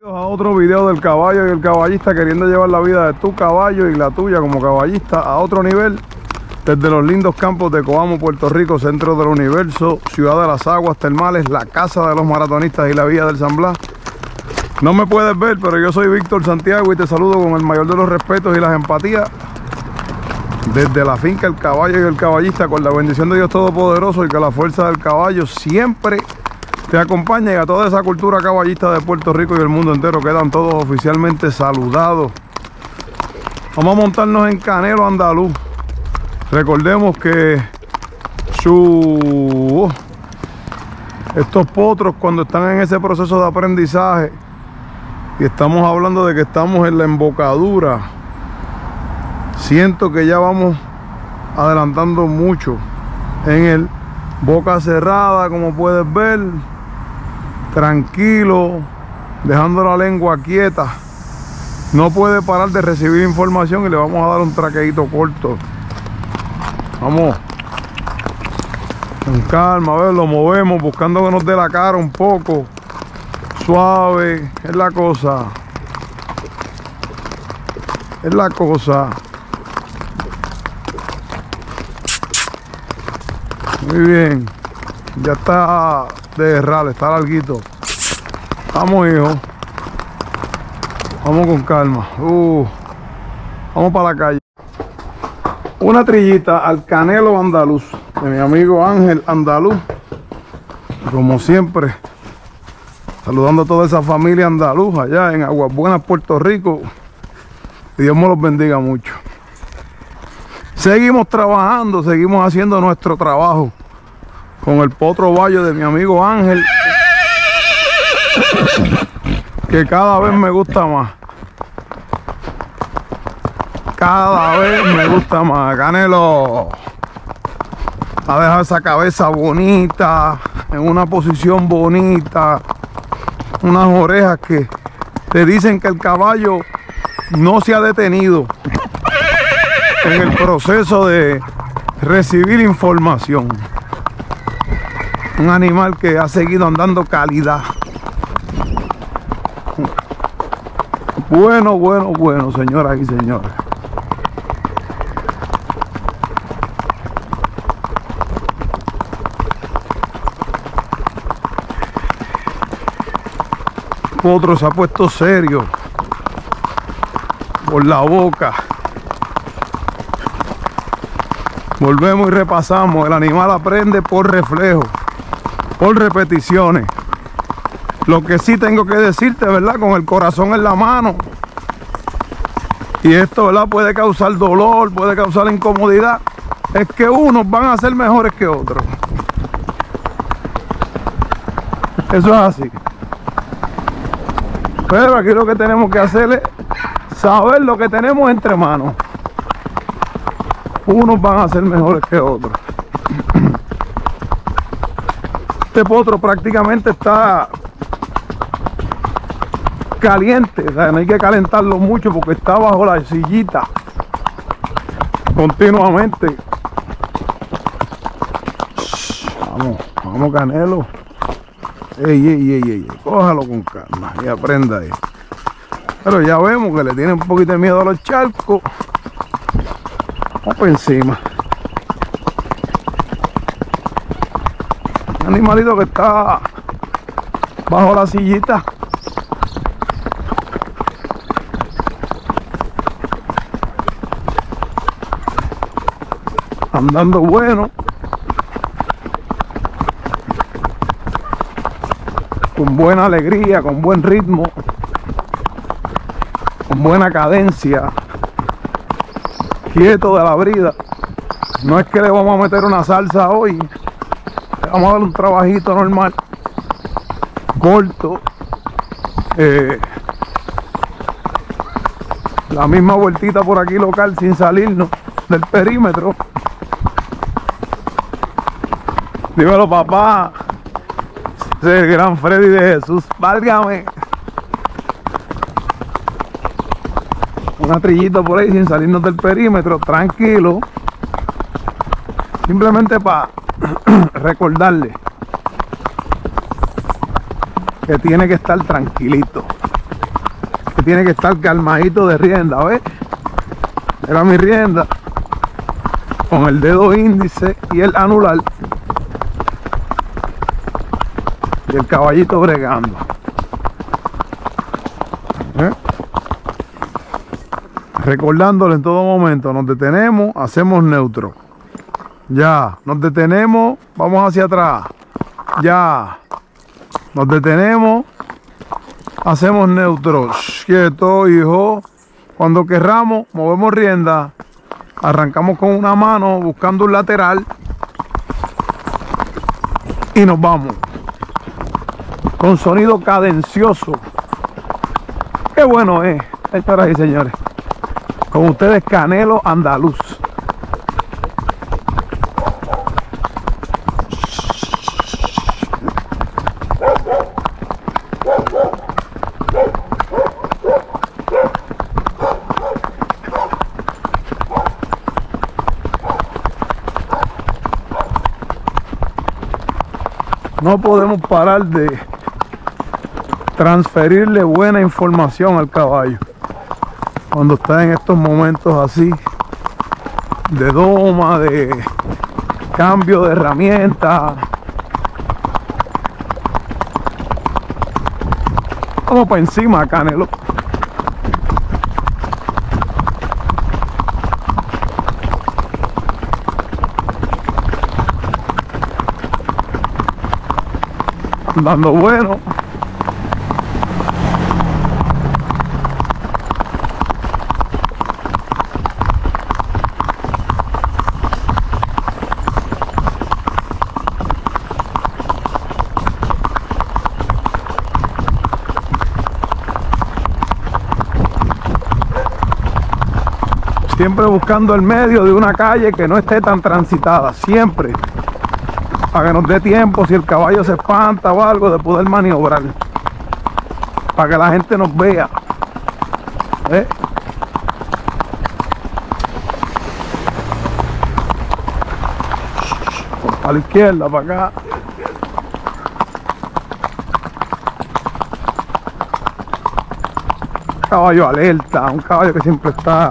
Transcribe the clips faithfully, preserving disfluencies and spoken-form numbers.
A otro video del caballo y el caballista queriendo llevar la vida de tu caballo y la tuya como caballista a otro nivel, desde los lindos campos de Coamo, Puerto Rico, centro del universo, ciudad de las aguas termales, la casa de los maratonistas y la villa del San Blas. No me puedes ver, pero yo soy Víctor Santiago y te saludo con el mayor de los respetos y las empatías desde la finca El Caballo y el Caballista, con la bendición de Dios Todopoderoso, y que la fuerza del caballo siempre te acompaña, y a toda esa cultura caballista de Puerto Rico y el mundo entero. Quedan todos oficialmente saludados. Vamos a montarnos en Canelo Andaluz. Recordemos que su estos potros, cuando están en ese proceso de aprendizaje, y estamos hablando de que estamos en la embocadura, siento que ya vamos adelantando mucho en el boca cerrada, como puedes ver, tranquilo, dejando la lengua quieta. No puede parar de recibir información y le vamos a dar un traqueíto corto. Vamos con calma, a ver, lo movemos buscando que nos dé la cara un poco. Suave, es la cosa. Es la cosa. Muy bien. Ya está de derral, está larguito. Vamos, hijo. Vamos con calma. Uh, vamos para la calle. Una trillita al Canelo Andaluz de mi amigo Ángel Andaluz. Como siempre, saludando a toda esa familia andaluz allá en Aguas Buenas, Puerto Rico. Y Dios me los bendiga mucho. Seguimos trabajando, seguimos haciendo nuestro trabajo con el potro bayo de mi amigo Ángel, que cada vez me gusta más. Cada vez me gusta más. Canelo ha dejado esa cabeza bonita, en una posición bonita, unas orejas que te dicen que el caballo no se ha detenido en el proceso de recibir información. Un animal que ha seguido andando calidad. Bueno, bueno, bueno, señoras y señores. Potro se ha puesto serio por la boca. Volvemos y repasamos. El animal aprende por reflejo, por repeticiones. Lo que sí tengo que decirte, ¿verdad?, con el corazón en la mano, y esto, ¿verdad?, puede causar dolor, puede causar incomodidad, es que unos van a ser mejores que otros. Eso es así. Pero aquí lo que tenemos que hacer es saber lo que tenemos entre manos. Unos van a ser mejores que otros. Este potro prácticamente está caliente, o sea, no hay que calentarlo mucho porque está bajo la sillita continuamente. Vamos, vamos, Canelo. Ey, ey, ey, ey, cójalo con calma y aprenda ahí. Pero ya vemos que le tiene un poquito de miedo a los charcos. Vamos por encima. Un animalito que está bajo la sillita. Andando bueno. Con buena alegría, con buen ritmo, con buena cadencia, quieto de la brida. No es que le vamos a meter una salsa hoy, le vamos a dar un trabajito normal, corto, eh, la misma vueltita por aquí local sin salirnos del perímetro. Dímelo, papá. El gran Freddy de Jesús, válgame. Una trillita por ahí sin salirnos del perímetro, tranquilo. Simplemente para recordarle que tiene que estar tranquilito. tiene que estar calmadito de rienda, ¿ves? Era mi rienda. Con el dedo índice y el anular. Y el caballito bregando. ¿Eh? Recordándole en todo momento, nos detenemos, hacemos neutro. Ya, nos detenemos, vamos hacia atrás. Ya, nos detenemos, hacemos neutro. Shh, quieto, hijo. Cuando querramos, movemos rienda. Arrancamos con una mano buscando un lateral. Y nos vamos. Con sonido cadencioso. Qué bueno es, señoras y señores. Con ustedes Canelo Andaluz. No podemos parar de transferirle buena información al caballo cuando está en estos momentos así de doma, de cambio de herramienta. Vamos para encima, Canelo. Dando bueno. Siempre buscando el medio de una calle que no esté tan transitada, siempre. Para que nos dé tiempo, si el caballo se espanta o algo, de poder maniobrar. Para que la gente nos vea. ¿Eh? A la izquierda, para acá. Caballo alerta, un caballo que siempre está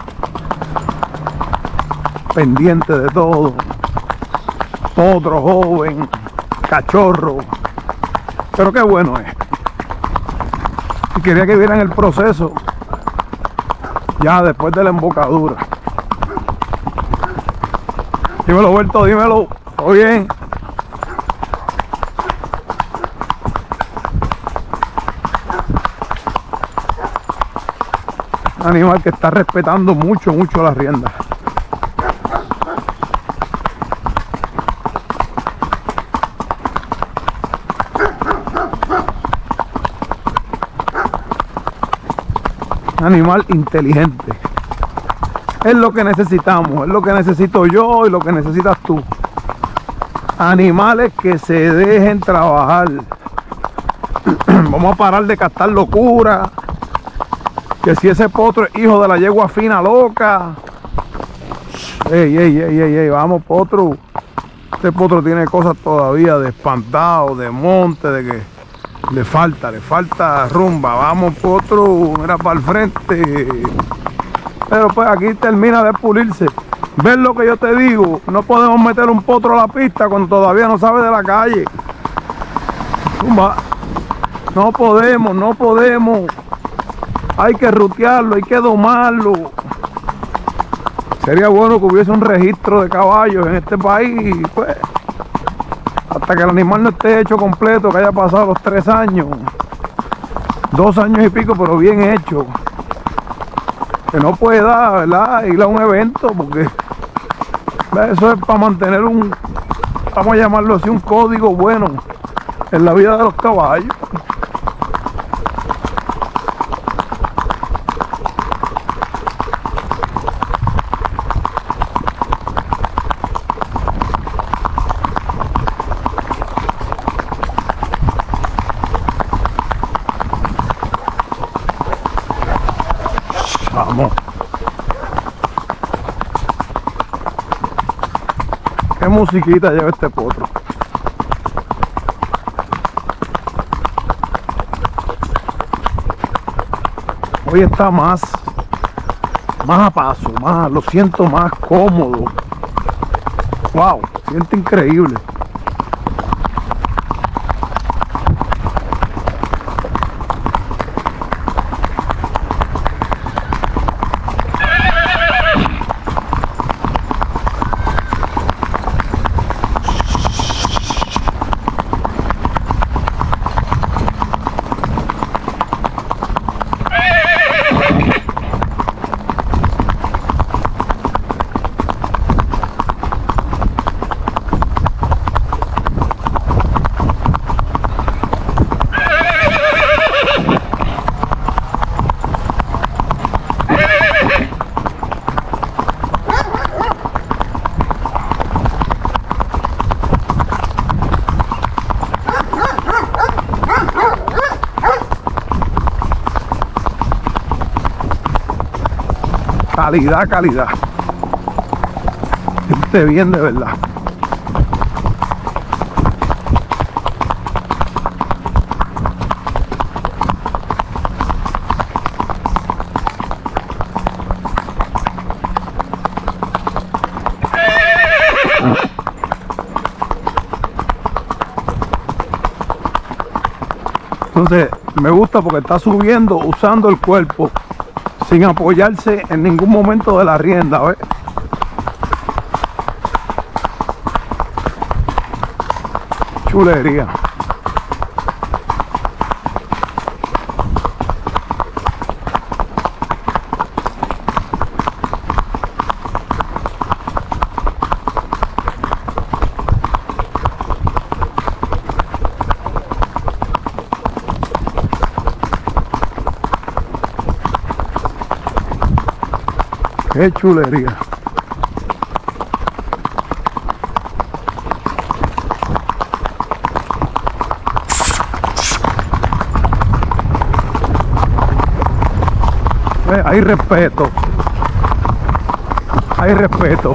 pendiente de todo. Otro joven, cachorro, pero qué bueno es. Y quería que vieran el proceso ya después de la embocadura. Dímelo, Berto, dímelo. ¿Todo bien? Un animal que está respetando mucho, mucho la rienda. Animal inteligente. Es lo que necesitamos, es lo que necesito yo y lo que necesitas tú. Animales que se dejen trabajar. Vamos a parar de captar locura. Que si ese potro es hijo de la yegua fina loca. Ey, ey, ey, ey, ey, vamos, potro. Este potro tiene cosas todavía de espantado, de monte, de que le falta, le falta rumba. Vamos, potro, mira para el frente. Pero pues aquí termina de pulirse. ¿Ves lo que yo te digo? No podemos meter un potro a la pista cuando todavía no sabe de la calle. No podemos, no podemos. Hay que rutearlo, hay que domarlo. Sería bueno que hubiese un registro de caballos en este país, pues. Hasta que el animal no esté hecho completo, que haya pasado los tres años, dos años y pico, pero bien hecho. Que no pueda, ¿verdad?, ir a un evento, porque eso es para mantener un, vamos a llamarlo así, un código bueno en la vida de los caballos. Vamos. Qué musiquita lleva este potro. Hoy está más, más a paso, más, lo siento más cómodo. Wow, siente increíble. Calidad, calidad. Siente bien de verdad. Entonces me gusta porque está subiendo usando el cuerpo sin apoyarse en ningún momento de la rienda, ¿ves? Chulería. Qué chulería. Eh, hay respeto. Hay respeto.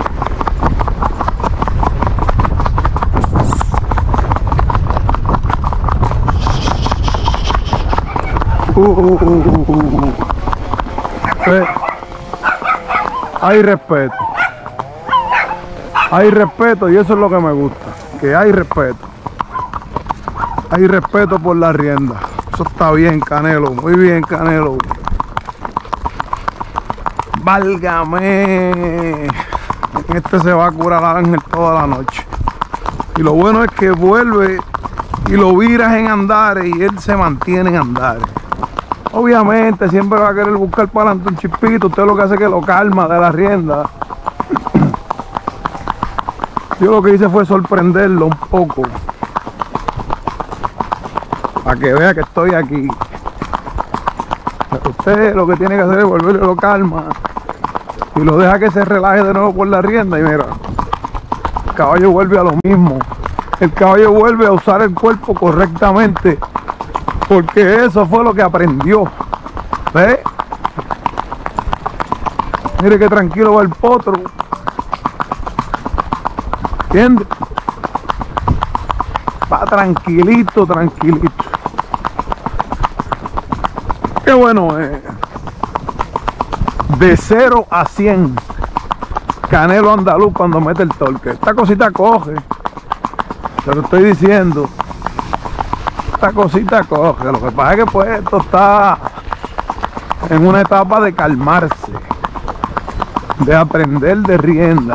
Uh, uh, uh, uh, uh. Eh. Hay respeto, hay respeto y eso es lo que me gusta, que hay respeto, hay respeto por la rienda. Eso está bien, Canelo, muy bien, Canelo. Válgame, este se va a curar al ángel toda la noche. Y lo bueno es que vuelve y lo viras en andares y él se mantiene en andares. Obviamente siempre va a querer buscar para adelante un chispito. Usted lo que hace es que lo calma de la rienda. Yo lo que hice fue sorprenderlo un poco, para que vea que estoy aquí. Pero usted lo que tiene que hacer es volverlo, lo calma y lo deja que se relaje de nuevo por la rienda. Y mira, el caballo vuelve a lo mismo. El caballo vuelve a usar el cuerpo correctamente, porque eso fue lo que aprendió. ¿Ve? Mire qué tranquilo va el potro. ¿Entiendes? Va tranquilito, tranquilito. Qué bueno, eh. De cero a cien. Canelo andaluz cuando mete el torque. Esta cosita coge. Te lo estoy diciendo. Esta cosita coge. Lo que pasa es que pues esto está en una etapa de calmarse, de aprender de rienda,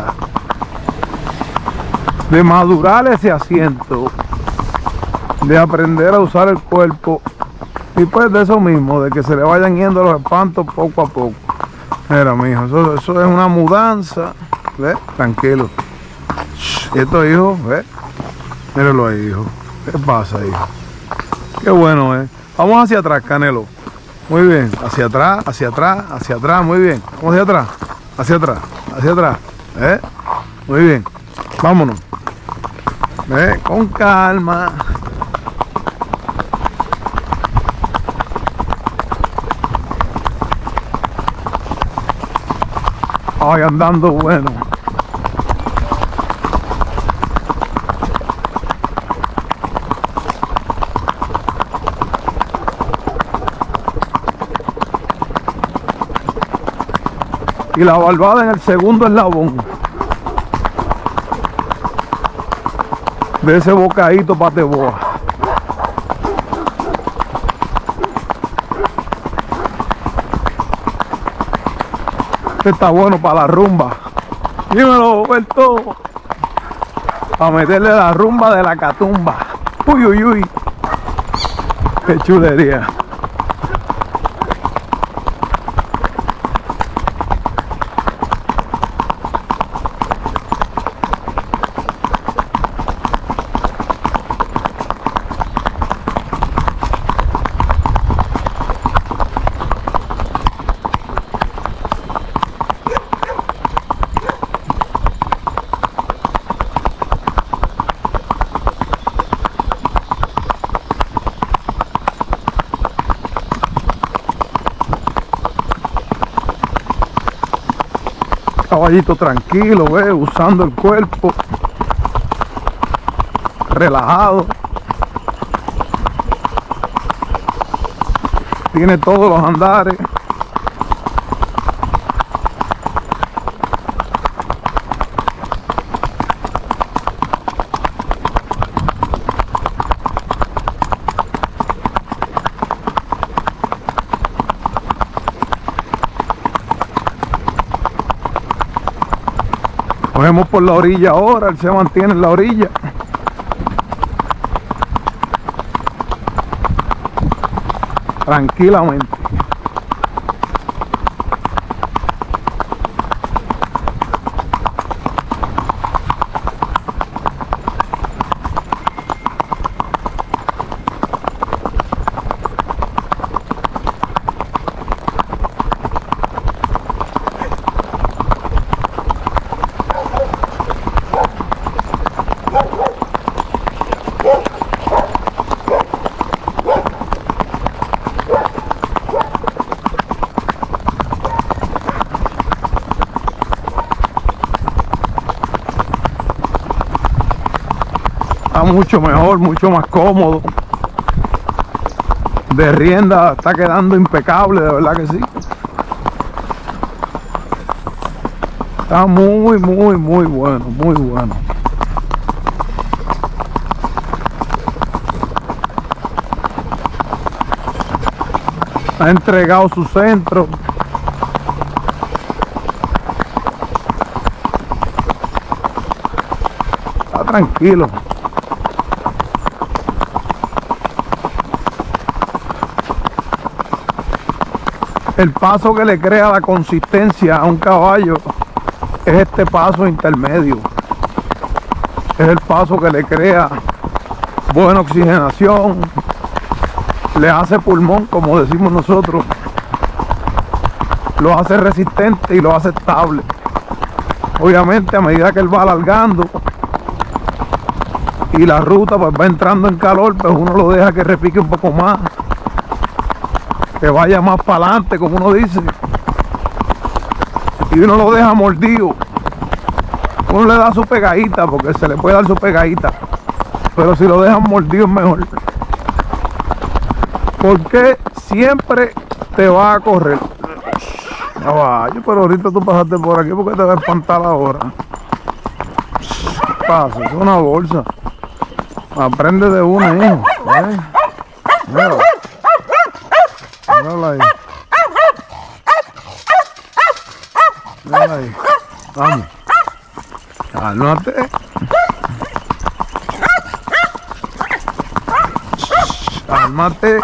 de madurar ese asiento, de aprender a usar el cuerpo y pues de eso mismo, de que se le vayan yendo los espantos poco a poco. Mira, mijo, eso, eso es una mudanza. ¿Ves? Tranquilo. ¿Y esto, hijo? ¿Ves? Míralo ahí, hijo. ¿Qué pasa, hijo? Qué bueno, ¿eh? Vamos hacia atrás, Canelo. Muy bien. Hacia atrás, hacia atrás, hacia atrás. Muy bien. Vamos hacia atrás. Hacia atrás. Hacia atrás. ¿Eh? Muy bien. Vámonos. ¿Ves? Con calma. Ay, andando bueno. y la barbada en el segundo eslabón de ese bocadito pateboa. Este está bueno para la rumba. Dímelo, Berto. Para meterle la rumba de la catumba. Uy, uy, uy. Qué chulería. Caballito tranquilo, ve, usando el cuerpo, relajado. Tiene todos los andares. Cogemos por la orilla ahora, él se mantiene en la orilla. Tranquilamente. Está mucho mejor, mucho más cómodo. De rienda está quedando impecable, de verdad que sí. Está muy, muy, muy bueno, muy bueno. Ha entregado su centro. Está tranquilo. El paso que le crea la consistencia a un caballo es este paso intermedio. Es el paso que le crea buena oxigenación, le hace pulmón, como decimos nosotros, lo hace resistente y lo hace estable. Obviamente, a medida que él va alargando y la ruta pues va entrando en calor, pues uno lo deja que repique un poco más, que vaya más para adelante, como uno dice, y uno lo deja mordido. Uno le da su pegadita, porque se le puede dar su pegadita, pero si lo dejan mordido es mejor, porque siempre te va a correr. Caballo, pero ahorita tú pasaste por aquí porque te va a espantar ahora. ¿Qué pasa? Es una bolsa. Aprende de una, hijo. ¿Eh? Mira. Mírala ahí. Mírala ahí. Vamos. Cálmate. Cálmate.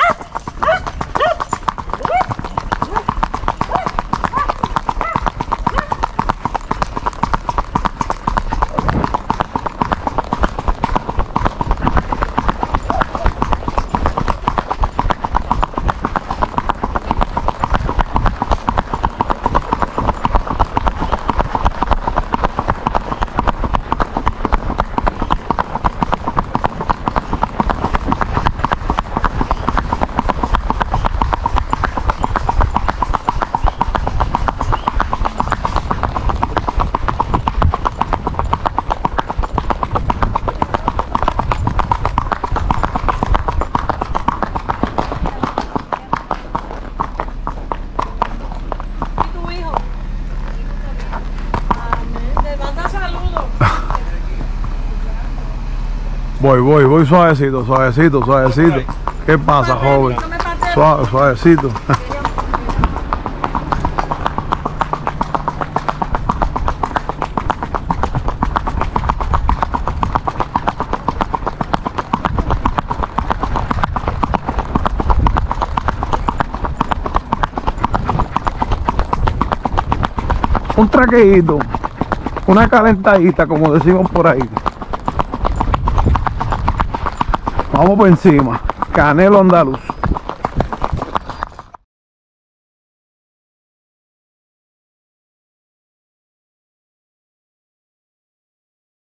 Voy, voy, voy suavecito, suavecito, suavecito. ¿Qué pasa, joven? Suave, suavecito. Un traqueíto, una calentadita, como decimos por ahí. Vamos por encima. Canelo andaluz.